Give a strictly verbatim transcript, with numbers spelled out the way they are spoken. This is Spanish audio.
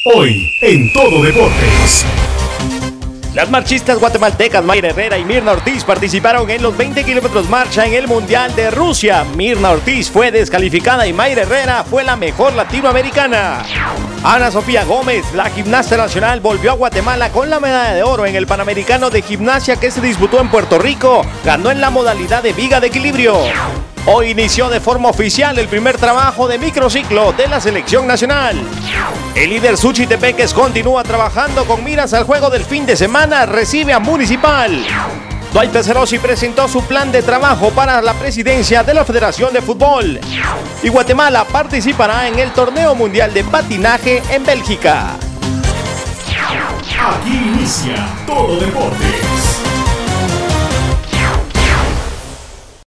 Hoy, en Todo Deportes. Las marchistas guatemaltecas Mayra Herrera y Mirna Ortiz participaron en los veinte kilómetros marcha en el Mundial de Rusia. Mirna Ortiz fue descalificada y Mayra Herrera fue la mejor latinoamericana. Ana Sofía Gómez, la gimnasta nacional, volvió a Guatemala con la medalla de oro en el Panamericano de Gimnasia que se disputó en Puerto Rico. Ganó en la modalidad de viga de equilibrio. Hoy inició de forma oficial el primer trabajo de microciclo de la selección nacional. El líder Suchi Tepeques continúa trabajando con miras al juego del fin de semana, recibe a Municipal. Dwight Peserosi presentó su plan de trabajo para la presidencia de la Federación de Fútbol. Y Guatemala participará en el Torneo Mundial de Patinaje en Bélgica. Aquí inicia Todo Deportes.